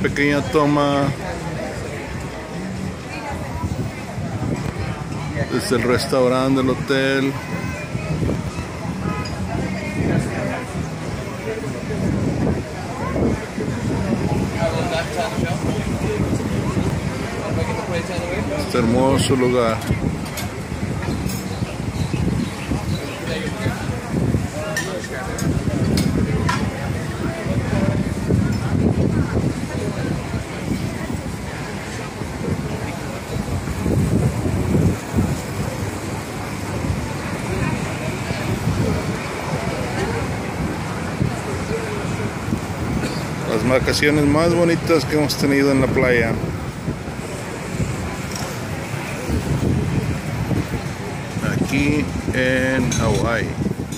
pequeña toma desde el restaurante del hotel. Este hermoso lugar. Las vacaciones más bonitas que hemos tenido en la playa. Aquí en Hawái.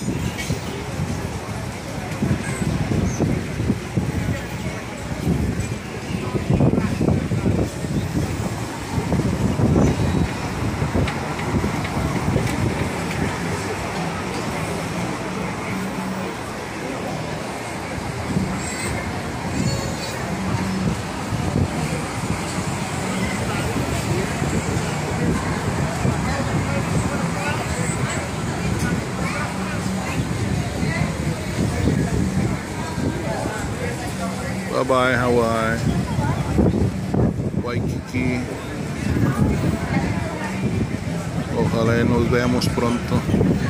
Bye bye Hawaii, Waikiki. Ojalá nos veamos pronto.